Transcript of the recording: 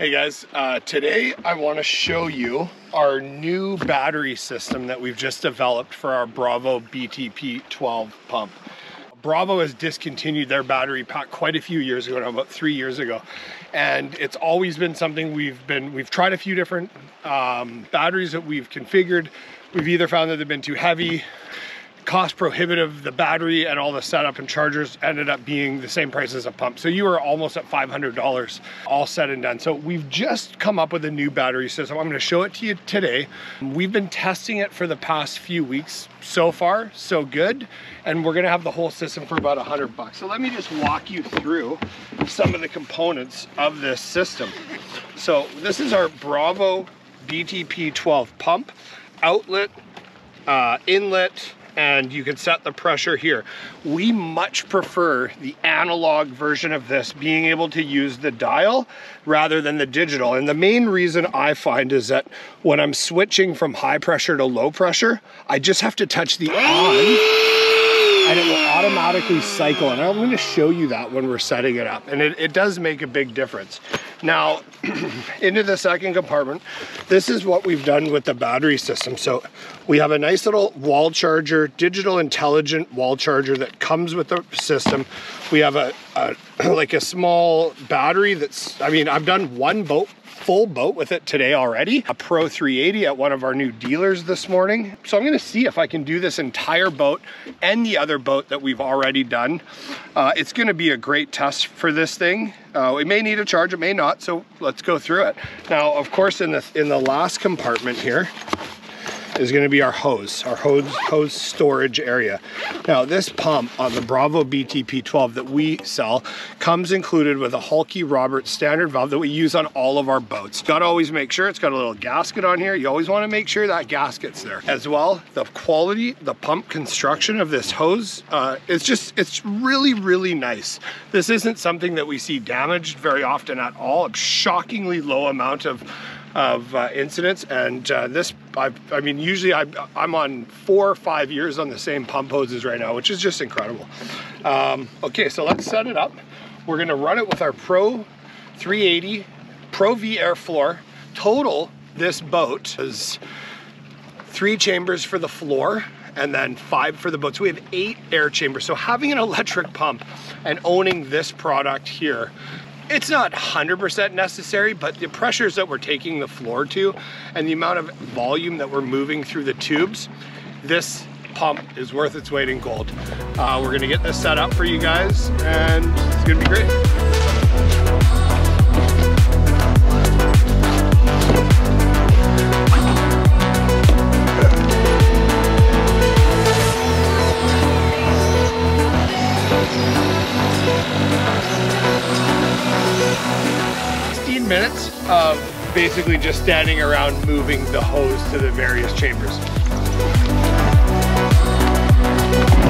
Hey guys, today I want to show you our new battery system that we've just developed for our Bravo BTP 12 pump. Bravo has discontinued their battery pack quite a few years ago, about 3 years ago. And it's always been something we've tried a few different batteries that we've configured. We've either found that they've been too heavy, cost prohibitive, the battery and all the setup and chargers ended up being the same price as a pump. So you were almost at $500 all said and done. So we've just come up with a new battery system. I'm going to show it to you today. We've been testing it for the past few weeks. So far, so good. And we're going to have the whole system for about $100. So let me just walk you through some of the components of this system. So this is our Bravo BTP 12 pump, outlet, inlet, and you can set the pressure here. We much prefer the analog version of this, being able to use the dial rather than the digital. And the main reason I find is that when I'm switching from high pressure to low pressure, I just have to touch the on and it will automatically cycle. And I'm going to show you that when we're setting it up. And it does make a big difference. Now, into the second compartment, this is what we've done with the battery system. So we have a nice little wall charger, digital intelligent wall charger that comes with the system. We have like a small battery that's, I mean, I've done one full boat with it today already, a Pro 380 at one of our new dealers this morning. So I'm going to see if I can do this entire boat and the other boat that we've already done. It's going to be a great test for this thing. It may need a charge, it may not, so let's go through it. Now, of course, in the last compartment here is going to be our hose storage area. Now, this pump on the Bravo BTP 12 that we sell comes included with a Hulky Roberts standard valve that we use on all of our boats. Got to always make sure it's got a little gasket on here. You always want to make sure that gasket's there. As well, the quality, the pump construction of this hose, it's really, really nice. This isn't something that we see damaged very often at all. A shockingly low amount of incidents, and this, I mean, usually I'm on 4 or 5 years on the same pump hoses right now, which is just incredible. Okay, so let's set it up. We're going to run it with our Pro 380 Pro V air floor. Total, this boat is 3 chambers for the floor and then 5 for the boat. So we have 8 air chambers. So having an electric pump and owning this product here, it's not 100% necessary, but the pressures that we're taking the floor to and the amount of volume that we're moving through the tubes, this pump is worth its weight in gold. We're gonna get this set up for you guys and it's gonna be great. 16 minutes of basically just standing around moving the hose to the various chambers.